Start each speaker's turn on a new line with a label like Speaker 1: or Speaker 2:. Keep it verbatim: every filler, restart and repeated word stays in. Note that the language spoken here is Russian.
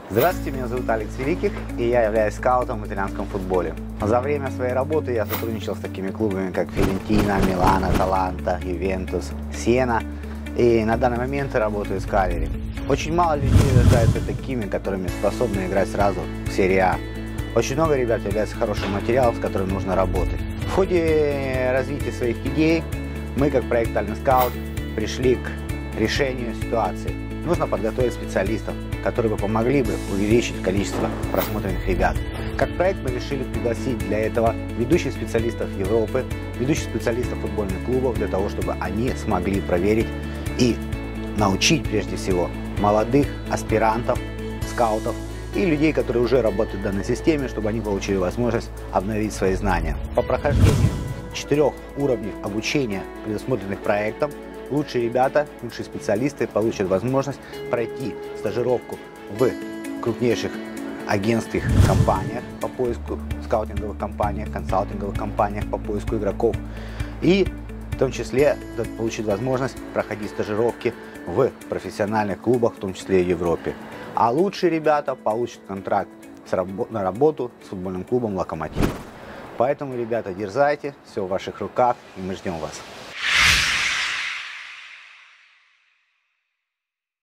Speaker 1: Здравствуйте, меня зовут Алекс Великих, и я являюсь скаутом в итальянском футболе. За время своей работы я сотрудничал с такими клубами, как Фиорентина, Милан, Аталанта, Ювентус, Сиена, и на данный момент я работаю с Калери. Очень мало людей рождаются такими, которыми способны играть сразу в серии А. Очень много ребят является хорошим материалом, с которым нужно работать. В ходе развития своих идей мы, как проект Talent Scout, пришли к решению ситуации. Нужно подготовить специалистов, которые бы помогли бы увеличить количество просмотренных ребят. Как проект мы решили пригласить для этого ведущих специалистов Европы, ведущих специалистов футбольных клубов, для того, чтобы они смогли проверить и научить прежде всего молодых аспирантов, скаутов и людей, которые уже работают в данной системе, чтобы они получили возможность обновить свои знания. По прохождению четырех уровней обучения, предусмотренных проектом, лучшие ребята, лучшие специалисты получат возможность пройти стажировку в крупнейших агентских компаниях по поиску, скаутинговых компаниях, консалтинговых компаниях по поиску игроков. И в том числе получить возможность проходить стажировки в профессиональных клубах, в том числе и в Европе. А лучшие ребята получат контракт на работу с футбольным клубом «Локомотив». Поэтому, ребята, дерзайте, все в ваших руках, и мы ждем вас.